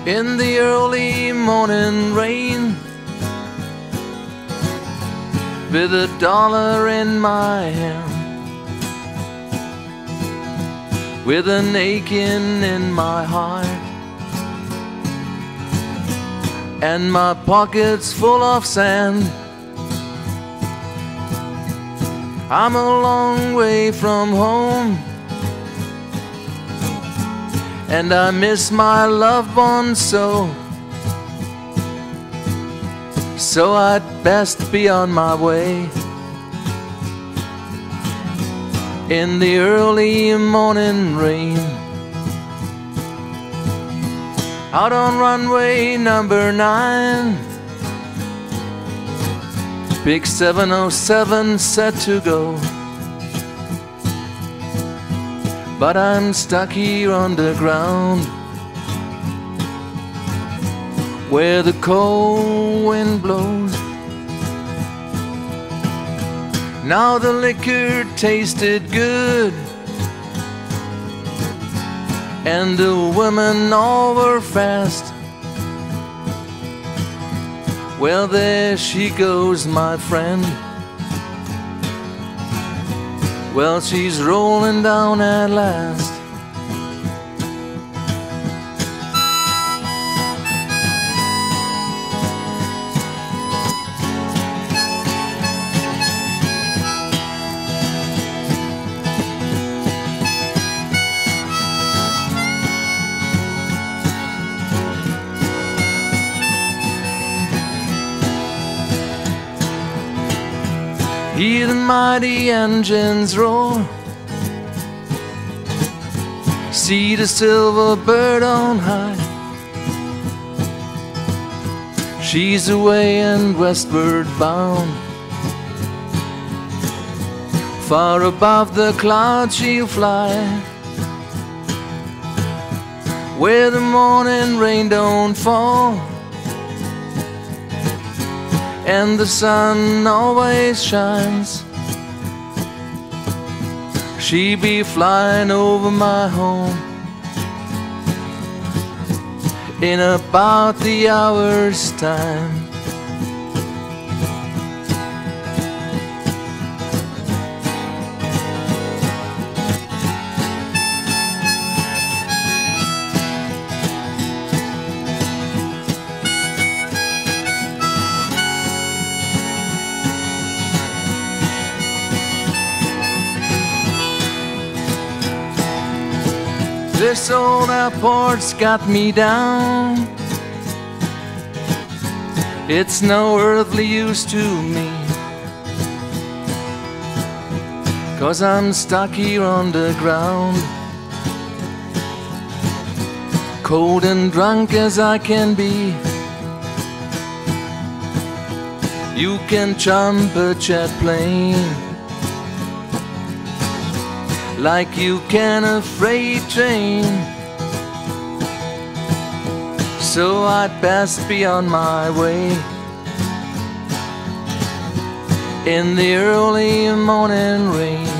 in the early morning rain, with $1 in my hand, with an aching in my heart, and my pockets full of sand. I'm a long way from home, and I miss my loved ones so. So I'd best be on my way in the early morning rain, out on runway number 9, big 707 set to go. But I'm stuck here on the ground, where the cold wind blows. Now the liquor tasted good, and the women all were fast. Well, there she goes, my friend. Well, she's rolling down at last. Hear the mighty engines roar, see the silver bird on high. She's away and westward bound, far above the clouds she'll fly, where the morning rain don't fall, and the sun always shines. She be flying over my home in about the hour's time. This old airport's got me down. It's no earthly use to me, 'cause I'm stuck here on the ground, cold and drunk as I can be. You can jump a jet plane like you can a freight train, so I'd best be on my way in the early morning rain.